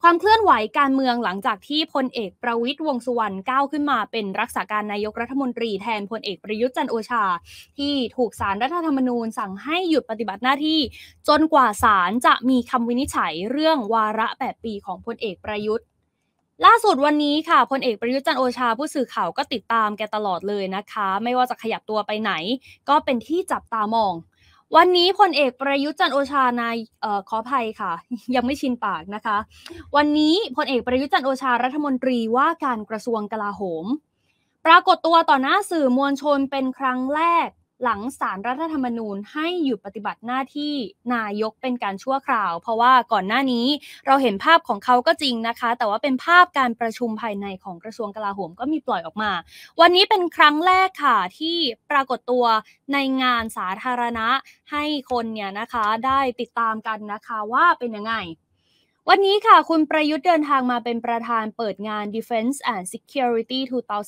ความเคลื่อนไหวการเมืองหลังจากที่พลเอกประวิตรวงษ์สุวรรณก้าวขึ้นมาเป็นรักษาการนายกรัฐมนตรีแทนพลเอกประยุทธ์จันทร์โอชาที่ถูกศาลรัฐธรรมนูญสั่งให้หยุดปฏิบัติหน้าที่จนกว่าศาลจะมีคำวินิจฉัยเรื่องวาระ8 ปีของพลเอกประยุทธ์ล่าสุดวันนี้ค่ะพลเอกประยุทธ์จันทร์โอชาผู้สื่อข่าวก็ติดตามแกตลอดเลยนะคะไม่ว่าจะขยับตัวไปไหนก็เป็นที่จับตามองวันนี้พลเอกประยุทธ์จันทร์โอชานายขออภัยค่ะยังไม่ชินปากนะคะวันนี้พลเอกประยุทธ์จันทร์โอชารัฐมนตรีว่าการกระทรวงกลาโหมปรากฏตัวต่อหน้าสื่อมวลชนเป็นครั้งแรกหลังศาลรัฐธรรมนูญให้หยุดปฏิบัติหน้าที่นายกเป็นการชั่วคราวเพราะว่าก่อนหน้านี้เราเห็นภาพของเขาก็จริงนะคะแต่ว่าเป็นภาพการประชุมภายในของกระทรวงกลาโหมก็มีปล่อยออกมาวันนี้เป็นครั้งแรกค่ะที่ปรากฏตัวในงานสาธารณะให้คนเนี่ยนะคะได้ติดตามกันนะคะว่าเป็นยังไงวันนี้ค่ะคุณประยุทธ์เดินทางมาเป็นประธานเปิดงาน Defense and Security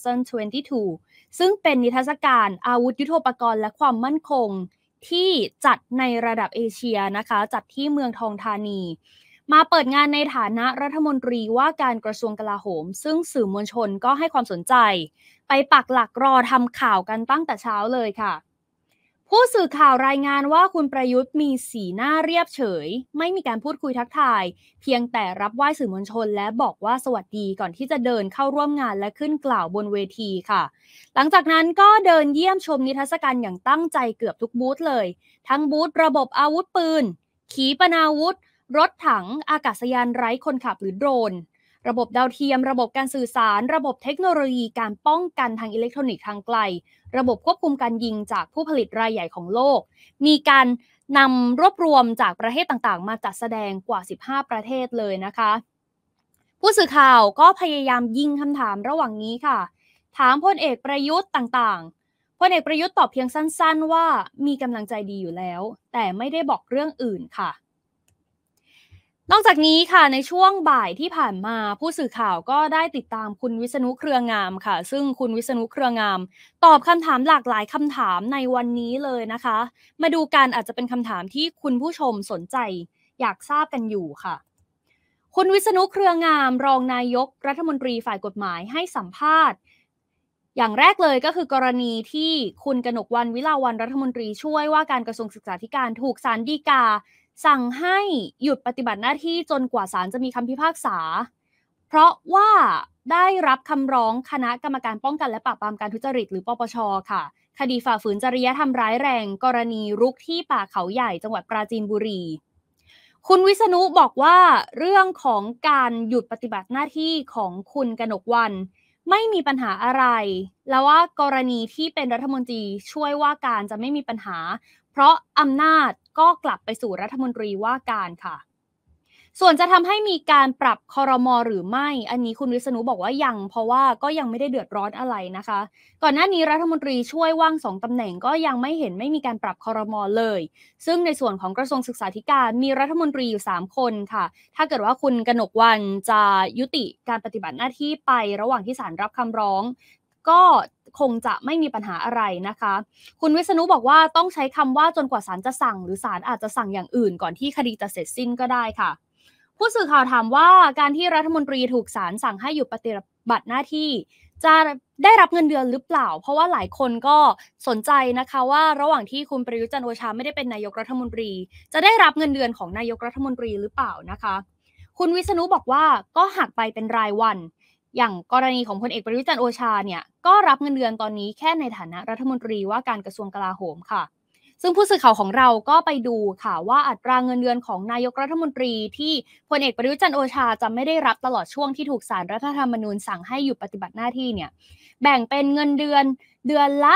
2022 ซึ่งเป็นนิทรรศการอาวุธยุทโธปกรณ์และความมั่นคงที่จัดในระดับเอเชียนะคะจัดที่เมืองทองธานีมาเปิดงานในฐานะรัฐมนตรีว่าการกระทรวงกลาโหมซึ่งสื่อมวลชนก็ให้ความสนใจไปปักหลักรอทำข่าวกันตั้งแต่เช้าเลยค่ะผู้สื่อข่าวรายงานว่าคุณประยุทธ์มีสีหน้าเรียบเฉยไม่มีการพูดคุยทักทายเพียงแต่รับไหว้สื่อมวลชนและบอกว่าสวัสดีก่อนที่จะเดินเข้าร่วมงานและขึ้นกล่าวบนเวทีค่ะหลังจากนั้นก็เดินเยี่ยมชมนิทรรศการอย่างตั้งใจเกือบทุกบูธเลยทั้งบูธระบบอาวุธปืนขีปนาวุธรถถังอากาศยานไร้คนขับหรือโดรนระบบดาวเทียมระบบการสื่อสารระบบเทคโนโลยีการป้องกันทางอิเล็กทรอนิกส์ทางไกลระบบควบคุมการยิงจากผู้ผลิตรายใหญ่ของโลกมีการนำรวบรวมจากประเทศต่างๆมาจัดแสดงกว่า15ประเทศเลยนะคะผู้สื่อข่าวก็พยายามยิงคำถามระหว่างนี้ค่ะถามพลเอกประยุทธ์ต่างๆพลเอกประยุทธ์ตอบเพียงสั้นๆว่ามีกำลังใจดีอยู่แล้วแต่ไม่ได้บอกเรื่องอื่นค่ะนอกจากนี้ค่ะในช่วงบ่ายที่ผ่านมาผู้สื่อข่าวก็ได้ติดตามคุณวิษณุเครืองามค่ะซึ่งคุณวิษณุเครืองามตอบคำถามหลากหลายคำถามในวันนี้เลยนะคะมาดูกันอาจจะเป็นคำถามที่คุณผู้ชมสนใจอยากทราบกันอยู่ค่ะคุณวิษณุเครืองามรองนายกรัฐมนตรีฝ่ายกฎหมายให้สัมภาษณ์อย่างแรกเลยก็คือกรณีที่คุณกนกวรรณวิลาวัลย์รัฐมนตรีช่วยว่าการกระทรวงศึกษาธิการถูกศาลฎีกาสั่งให้หยุดปฏิบัติหน้าที่จนกว่าศาลจะมีคำพิพากษาเพราะว่าได้รับคำร้องคณะกรรมการป้องกันและปราบปรามการทุจริตหรือปปชค่ะคดีฝ่าฝืนจริยธรรมร้ายแรงกรณีรุกที่ป่าเขาใหญ่จังหวัดปราจีนบุรีคุณวิษณุบอกว่าเรื่องของการหยุดปฏิบัติหน้าที่ของคุณกนกวรรณไม่มีปัญหาอะไรแล้วว่ากรณีที่เป็นรัฐมนตรีช่วยว่าการจะไม่มีปัญหาเพราะอำนาจก็กลับไปสู่รัฐมนตรีว่าการค่ะส่วนจะทำให้มีการปรับครม.หรือไม่อันนี้คุณวิษณุบอกว่ายังเพราะว่าก็ยังไม่ได้เดือดร้อนอะไรนะคะก่อนหน้านี้รัฐมนตรีช่วยว่าง2ตำแหน่งก็ยังไม่เห็นไม่มีการปรับครม.เลยซึ่งในส่วนของกระทรวงศึกษาธิการมีรัฐมนตรีอยู่3คนค่ะถ้าเกิดว่าคุณกนกวรรณจะยุติการปฏิบัติหน้าที่ไประหว่างที่ศาลรับคำร้องก็คงจะไม่มีปัญหาอะไรนะคะคุณวิษณุบอกว่าต้องใช้คำว่าจนกว่าศาลจะสั่งหรือศาลอาจจะสั่งอย่างอื่นก่อนที่คดีจะเสร็จสิ้นก็ได้ค่ะผู้สื่อข่าวถามว่าการที่รัฐมนตรีถูกศาลสั่งให้หยุดปฏิบัติหน้าที่จะได้รับเงินเดือนหรือเปล่าเพราะว่าหลายคนก็สนใจนะคะว่าระหว่างที่คุณประยุทธ์จันทร์โอชาไม่ได้เป็นนายกรัฐมนตรีจะได้รับเงินเดือนของนายกรัฐมนตรีหรือเปล่านะคะคุณวิษณุบอกว่าก็หักไปเป็นรายวันอย่างกรณีของพลเอกประยุทธ์จันทร์โอชาเนี่ยก็รับเงินเดือนตอนนี้แค่ในฐานะรัฐมนตรีว่าการกระทรวงกลาโหมค่ะซึ่งผู้สื่อข่าวของเราก็ไปดูค่ะว่าอัตราเงินเดือนของนายกรัฐมนตรีที่พลเอกประยุทธ์จันทร์โอชาจะไม่ได้รับตลอดช่วงที่ถูกศาลรัฐธรรมนูญสั่งให้หยุดปฏิบัติหน้าที่เนี่ยแบ่งเป็นเงินเดือนละ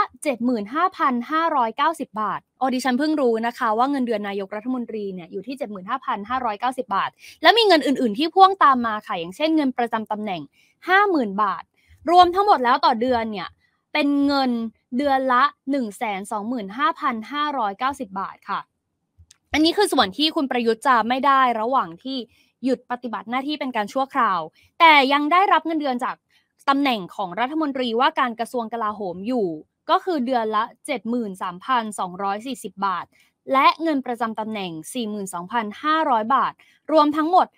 75,590 บาทดิฉันเพิ่งรู้นะคะว่าเงินเดือนนายกรัฐมนตรีเนี่ยอยู่ที่ 75,590 บาทและมีเงินอื่นๆที่พ่วงตามมาค่ะอย่างเช่นเงินประจำตำแหน่ง 50,000 บาทรวมทั้งหมดแล้วต่อเดือนเนี่ยเป็นเงินเดือนละ 125,590 บาทค่ะอันนี้คือส่วนที่คุณประยุทธ์จะไม่ได้ระหว่างที่หยุดปฏิบัติหน้าที่เป็นการชั่วคราวแต่ยังได้รับเงินเดือนจากตำแหน่งของรัฐมนตรีว่าการกระทรวงกลาโหมอยู่ก็คือเดือนละ 73,240 บาทและเงินประจำตำแหน่ง 42,500 บาทรวมทั้งหมด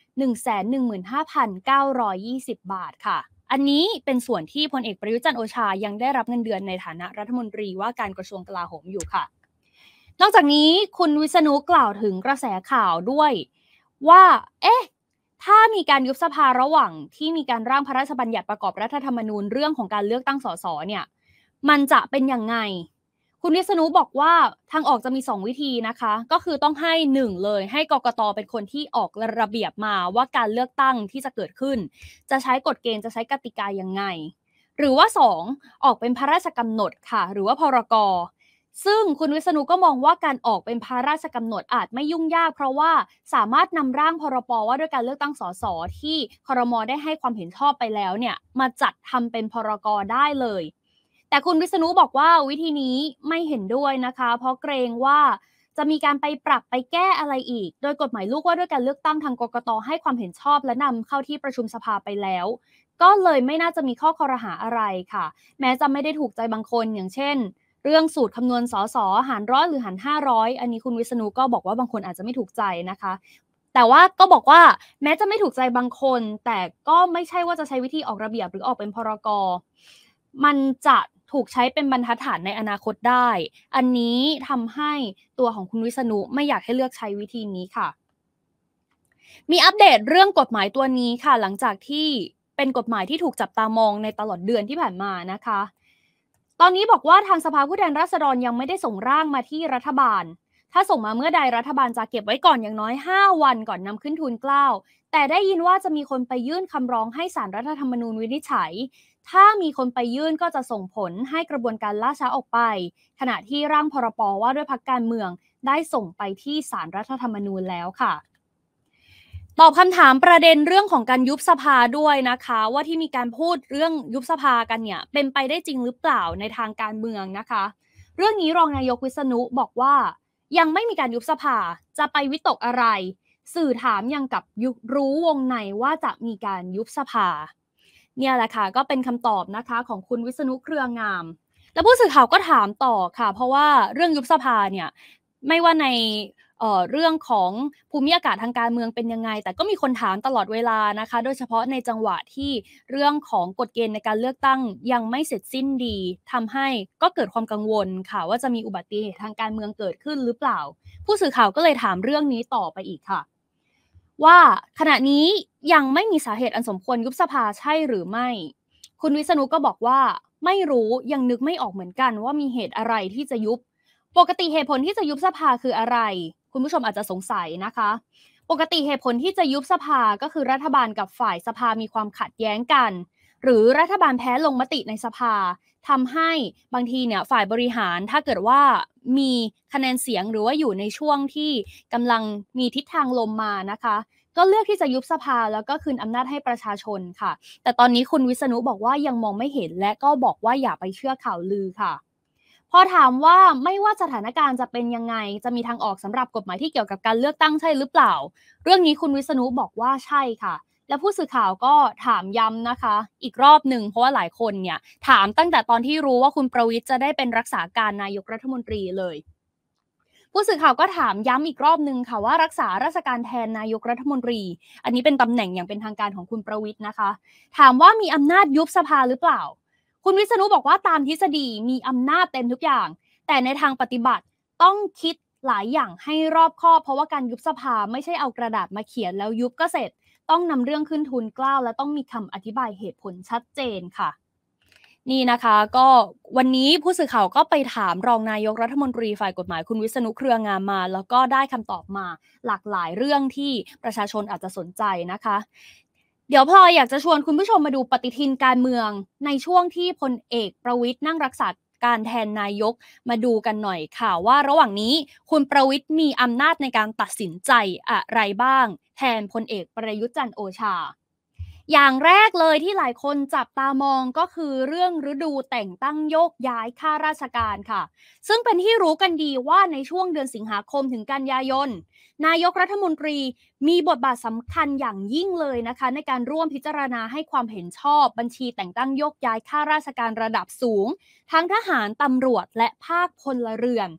115,920 บาทค่ะอันนี้เป็นส่วนที่พลเอกประยุทธ์จันทร์โอชายังได้รับเงินเดือนในฐานะรัฐมนตรีว่าการกระทรวงกลาโหมอยู่ค่ะนอกจากนี้คุณวิษณุกล่าวถึงกระแสข่าวด้วยว่าถ้ามีการยุบสภาระหว่างที่มีการร่างพระราชบัญญัติประกอบรัฐธรรมนูญเรื่องของการเลือกตั้งสสเนี่ยมันจะเป็นยังไงคุณวิษณุบอกว่าทางออกจะมี2วิธีนะคะก็คือต้องให้1เลยให้กกตเป็นคนที่ออกระเบียบมาว่าการเลือกตั้งที่จะเกิดขึ้นจะใช้กฎเกณฑ์จะใช้กติกายังไงหรือว่า2ออกเป็นพระราชกำหนดค่ะหรือว่าพรกซึ่งคุณวิษณุก็มองว่าการออกเป็นพระราชกำหนดอาจไม่ยุ่งยากเพราะว่าสามารถนำร่างพรบว่าด้วยการเลือกตั้งสสที่ครม.ได้ให้ความเห็นชอบไปแล้วเนี่ยมาจัดทำเป็นพรกได้เลยแต่คุณวิษณุบอกว่าวิธีนี้ไม่เห็นด้วยนะคะเพราะเกรงว่าจะมีการไปปรับไปแก้อะไรอีกโดยกฎหมายลูกว่าด้วยการเลือกตั้งทางกกตให้ความเห็นชอบและนำเข้าที่ประชุมสภาไปแล้วก็เลยไม่น่าจะมีข้อคอรหาอะไรค่ะแม้จะไม่ได้ถูกใจบางคนอย่างเช่นเรื่องสูตรคำนวณสสหาร100หรือหาร500อันนี้คุณวิษณุก็บอกว่าบางคนอาจจะไม่ถูกใจนะคะแต่ว่าก็บอกว่าแม้จะไม่ถูกใจบางคนแต่ก็ไม่ใช่ว่าจะใช้วิธีออกระเบียบหรือออกเป็นพรกมันจะถูกใช้เป็นบรรทัดฐานในอนาคตได้อันนี้ทำให้ตัวของคุณวิษณุไม่อยากให้เลือกใช้วิธีนี้ค่ะมีอัปเดตเรื่องกฎหมายตัวนี้ค่ะหลังจากที่เป็นกฎหมายที่ถูกจับตามองในตลอดเดือนที่ผ่านมานะคะตอนนี้บอกว่าทางสภาผู้แทนราษฎรยังไม่ได้ส่งร่างมาที่รัฐบาลถ้าส่งมาเมื่อใดรัฐบาลจะเก็บไว้ก่อนอย่างน้อย5วันก่อนนำขึ้นทูลเกล้าแต่ได้ยินว่าจะมีคนไปยื่นคำร้องให้ศาลรัฐธรรมนูญวินิจฉัยถ้ามีคนไปยื่นก็จะส่งผลให้กระบวนการล่าช้าออกไปขณะที่ร่างพรบว่าด้วยพรรคการเมืองได้ส่งไปที่ศาลรัฐธรรมนูญแล้วค่ะตอบคำถามประเด็นเรื่องของการยุบสภาด้วยนะคะว่าที่มีการพูดเรื่องยุบสภากันเนี่ยเป็นไปได้จริงหรือเปล่าในทางการเมืองนะคะเรื่องนี้รองนายกวิษณุบอกว่ายังไม่มีการยุบสภาจะไปวิตกอะไรสื่อถามยังกับรู้วงในว่าจะมีการยุบสภาเนี่ยแหละค่ะก็เป็นคำตอบนะคะของคุณวิษณุเครืองามแล้วผู้สื่อข่าวก็ถามต่อค่ะเพราะว่าเรื่องยุบสภาเนี่ยไม่ว่าในเรื่องของภูมิอากาศทางการเมืองเป็นยังไงแต่ก็มีคนถามตลอดเวลานะคะโดยเฉพาะในจังหวะที่เรื่องของกฎเกณฑ์ในการเลือกตั้งยังไม่เสร็จสิ้นดีทำให้ก็เกิดความกังวลค่ะว่าจะมีอุบัติเหตุทางการเมืองเกิดขึ้นหรือเปล่าผู้สื่อข่าวก็เลยถามเรื่องนี้ต่อไปอีกค่ะว่าขณะนี้ยังไม่มีสาเหตุอันสมควรยุบสภาใช่หรือไม่คุณวิษณุก็บอกว่าไม่รู้ยังนึกไม่ออกเหมือนกันว่ามีเหตุอะไรที่จะยุบ ปกติเหตุผลที่จะยุบสภาคืออะไรคุณผู้ชมอาจจะสงสัยนะคะปกติเหตุผลที่จะยุบสภาก็คือรัฐบาลกับฝ่ายสภามีความขัดแย้งกันหรือรัฐบาลแพ้ลงมติในสภาทำให้บางทีเนี่ยฝ่ายบริหารถ้าเกิดว่ามีคะแนนเสียงหรือว่าอยู่ในช่วงที่กำลังมีทิศทางลมมานะคะก็เลือกที่จะยุบสภาแล้วก็คืนอำนาจให้ประชาชนค่ะแต่ตอนนี้คุณวิษณุบอกว่ายังมองไม่เห็นและก็บอกว่าอย่าไปเชื่อข่าวลือค่ะ พอถามว่าไม่ว่าสถานการณ์จะเป็นยังไงจะมีทางออกสำหรับกฎหมายที่เกี่ยวกับการเลือกตั้งใช่หรือเปล่าเรื่องนี้คุณวิษณุบอกว่าใช่ค่ะและผู้สื่อข่าวก็ถามย้ำนะคะอีกรอบหนึ่งเพราะว่าหลายคนเนี่ยถามตั้งแต่ตอนที่รู้ว่าคุณประวิตรจะได้เป็นรักษาการนายกรัฐมนตรีเลยผู้สื่อข่าวก็ถามย้ำอีกรอบหนึ่งค่ะว่ารักษาราชการแทนนายกรัฐมนตรีอันนี้เป็นตำแหน่งอย่างเป็นทางการของคุณประวิตรนะคะถามว่ามีอำนาจยุบสภาหรือเปล่าคุณวิษณุบอกว่าตามทฤษฎีมีอำนาจเต็มทุกอย่าง แต่ในทางปฏิบัติต้องคิดหลายอย่างให้รอบคอบเพราะว่าการยุบสภาไม่ใช่เอากระดาษมาเขียนแล้วยุบก็เสร็จต้องนำเรื่องขึ้นทูลเกล้าและต้องมีคำอธิบายเหตุผลชัดเจนค่ะนี่นะคะก็วันนี้ผู้สื่อข่าวก็ไปถามรองนายกรัฐมนตรีฝ่ายกฎหมายคุณวิษณุเครืองามมาแล้วก็ได้คำตอบมาหลากหลายเรื่องที่ประชาชนอาจจะสนใจนะคะเดี๋ยวพลอยอยากจะชวนคุณผู้ชมมาดูปฏิทินการเมืองในช่วงที่พลเอกประวิตรนั่งรักษาการแทนนายกมาดูกันหน่อยค่ะว่าระหว่างนี้คุณประวิตรมีอำนาจในการตัดสินใจอะไรบ้างแทนพลเอกประยุทธ์จันทร์โอชาอย่างแรกเลยที่หลายคนจับตามองก็คือเรื่องฤดูแต่งตั้งโยกย้ายข้าราชการค่ะซึ่งเป็นที่รู้กันดีว่าในช่วงเดือนสิงหาคมถึงกันยายนนายกรัฐมนตรีมีบทบาทสำคัญอย่างยิ่งเลยนะคะในการร่วมพิจารณาให้ความเห็นชอบบัญชีแต่งตั้งโยกย้ายข้าราชการระดับสูงทั้งทหารตำรวจและภาคพลเรือน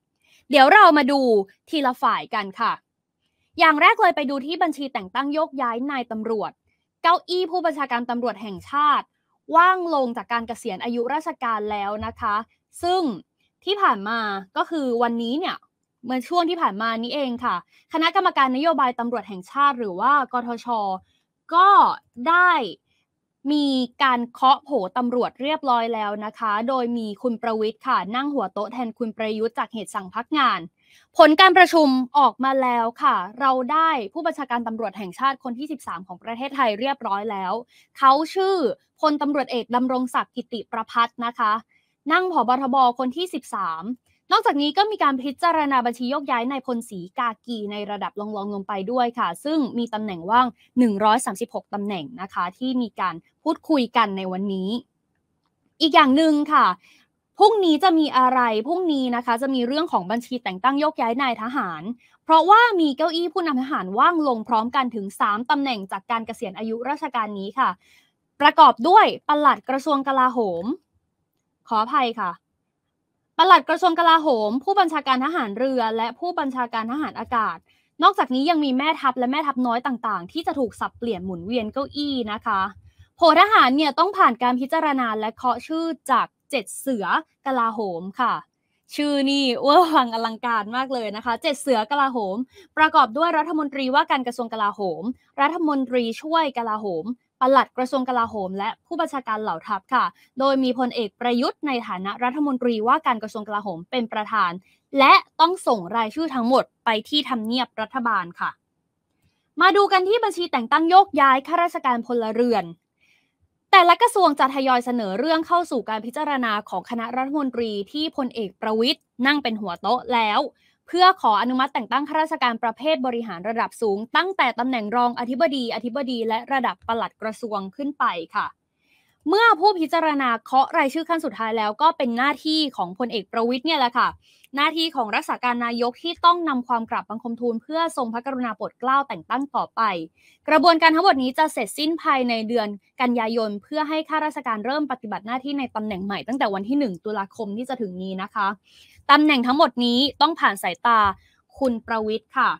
เดี๋ยวเรามาดูทีละฝ่ายกันค่ะอย่างแรกเลยไปดูที่บัญชีแต่งตั้งโยกย้ายนายตำรวจเก้าอี้ผู้บัญชาการตำรวจแห่งชาติว่างลงจากการเกษียณอายุราชการแล้วนะคะซึ่งที่ผ่านมาก็คือวันนี้เนี่ยเมื่อช่วงที่ผ่านมานี้เองค่ะคณะกรรมการนโยบายตำรวจแห่งชาติหรือว่ากทช.ก็ได้มีการเคาะโผตำรวจเรียบร้อยแล้วนะคะโดยมีคุณประวิตรค่ะนั่งหัวโต๊ะแทนคุณประยุทธ์จากเหตุสั่งพักงานผลการประชุมออกมาแล้วค่ะเราได้ผู้บัญชาการตำรวจแห่งชาติคนที่13ของประเทศไทยเรียบร้อยแล้วเขาชื่อพลตำรวจเอกดำรงศักดิ์กิติประภัสนะคะนั่งผบ.ทบ.คนที่13นอกจากนี้ก็มีการพิจารณาบัญชีโยกย้ายนายพลศรีกากีในระดับรองๆลงไปด้วยค่ะซึ่งมีตำแหน่งว่าง136ตำแหน่งนะคะที่มีการพูดคุยกันในวันนี้อีกอย่างหนึ่งค่ะพรุ่งนี้จะมีอะไรพรุ่งนี้นะคะจะมีเรื่องของบัญชีแต่งตั้งโยกย้ายนายทหารเพราะว่ามีเก้าอี้ผู้นำทหารว่างลงพร้อมกันถึง3ตำแหน่งจากการเกษียณอายุราชการนี้ค่ะประกอบด้วยปลัดกระทรวงกลาโหมขออภัยค่ะปลัดกระทรวงกลาโหมผู้บัญชาการทหารเรือและผู้บัญชาการทหารอากาศนอกจากนี้ยังมีแม่ทัพและแม่ทัพน้อยต่างๆที่จะถูกสับเปลี่ยนหมุนเวียนเก้าอี้นะคะโผทหารเนี่ยต้องผ่านการพิจารณาและเคาะชื่อจาก7เสือกลาโหมค่ะชื่อนี่เวอร์วังอลังการมากเลยนะคะ7เสือกลาโหมประกอบด้วยรัฐมนตรีว่าการกระทรวงกลาโหมรัฐมนตรีช่วยกลาโหมปลัดกระทรวงกลาโหมและผู้บัญชาการเหล่าทัพค่ะโดยมีพลเอกประยุทธ์ในฐานะรัฐมนตรีว่าการกระทรวงกลาโหมเป็นประธานและต้องส่งรายชื่อทั้งหมดไปที่ทำเนียบรัฐบาลค่ะมาดูกันที่บัญชีแต่งตั้งโยกย้ายข้าราชการพลเรือนแต่ละกระทรวงจะทยอยเสนอเรื่องเข้าสู่การพิจารณาของคณะรัฐมนตรีที่พลเอกประวิตรนั่งเป็นหัวโต๊ะแล้วเพื่อขออนุมัติแต่งตั้งข้าราชการประเภทบริหารระดับสูงตั้งแต่ตำแหน่งรองอธิบดีและระดับปลัดกระทรวงขึ้นไปค่ะเมื่อผู้พิจารณาเคาะรายชื่อขั้นสุดท้ายแล้วก็เป็นหน้าที่ของพลเอกประวิตรเนี่ยแหละค่ะหน้าที่ของรักษาการนายกที่ต้องนำความกราบบังคมทูลเพื่อทรงพระกรุณาโปรดเกล้าแต่งตั้งต่อไปกระบวนการทั้งหมดนี้จะเสร็จสิ้นภายในเดือนกันยายนเพื่อให้ข้าราชการเริ่มปฏิบัติหน้าที่ในตำแหน่งใหม่ตั้งแต่วันที่1ตุลาคมที่จะถึงนี้นะคะตำแหน่งทั้งหมดนี้ต้องผ่านสายตาคุณประวิตรค่ะ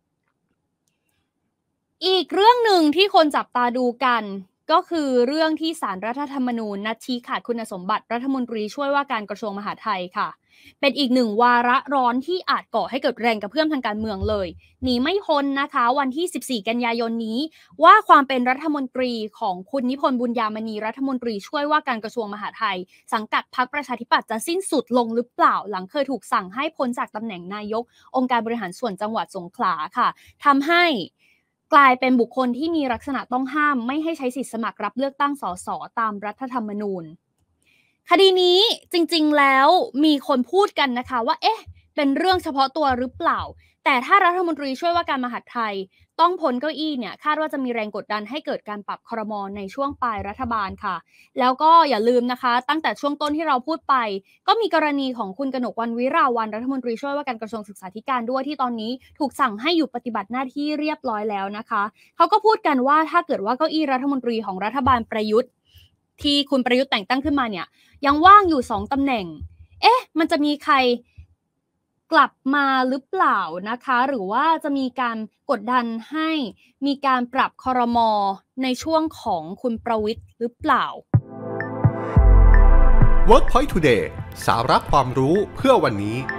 อีกเรื่องหนึ่งที่คนจับตาดูกันก็คือเรื่องที่ศาลรัฐธรรมนูญนัดชี้ขาดคุณสมบัติรัฐมนตรีช่วยว่าการกระทรวงมหาดไทยค่ะเป็นอีกหนึ่งวาระร้อนที่อาจก่อให้เกิดแรงกระเพื่อมทางการเมืองเลยหนีไม่พ้นนะคะวันที่14กันยายนนี้ว่าความเป็นรัฐมนตรีของคุณนิพนธ์บุญญามณีรัฐมนตรีช่วยว่าการกระทรวงมหาดไทยสังกัดพรรคประชาธิปัตย์จะสิ้นสุดลงหรือเปล่าหลังเคยถูกสั่งให้พ้นจากตำแหน่งนายกองค์การบริหารส่วนจังหวัดสงขลาค่ะทำให้กลายเป็นบุคคลที่มีลักษณะต้องห้ามไม่ให้ใช้สิทธิสมัครรับเลือกตั้งสสตามรัฐธรรมนูญคดีนี้จริงๆแล้วมีคนพูดกันนะคะว่าเป็นเรื่องเฉพาะตัวหรือเปล่าแต่ถ้ารัฐมนตรีช่วยว่าการมหาดไทยต้องพ้นเก้าอี้เนี่ยคาดว่าจะมีแรงกดดันให้เกิดการปรับครม.ในช่วงปลายรัฐบาลค่ะแล้วก็อย่าลืมนะคะตั้งแต่ช่วงต้นที่เราพูดไปก็มีกรณีของคุณกนกวรรณวิราวัลย์รัฐมนตรีช่วยว่าการกระทรวงศึกษาธิการด้วยที่ตอนนี้ถูกสั่งให้หยุดปฏิบัติหน้าที่เรียบร้อยแล้วนะคะเขาก็พูดกันว่าถ้าเกิดว่าเก้าอี้รัฐมนตรีของรัฐบาลประยุทธ์ที่คุณประยุทธ์แต่งตั้งขึ้นมาเนี่ยยังว่างอยู่2ตำแหน่งมันจะมีใครกลับมาหรือเปล่านะคะหรือว่าจะมีการกดดันให้มีการปรับครม.ในช่วงของคุณประวิตรหรือเปล่า Workpoint Today สาระความรู้เพื่อวันนี้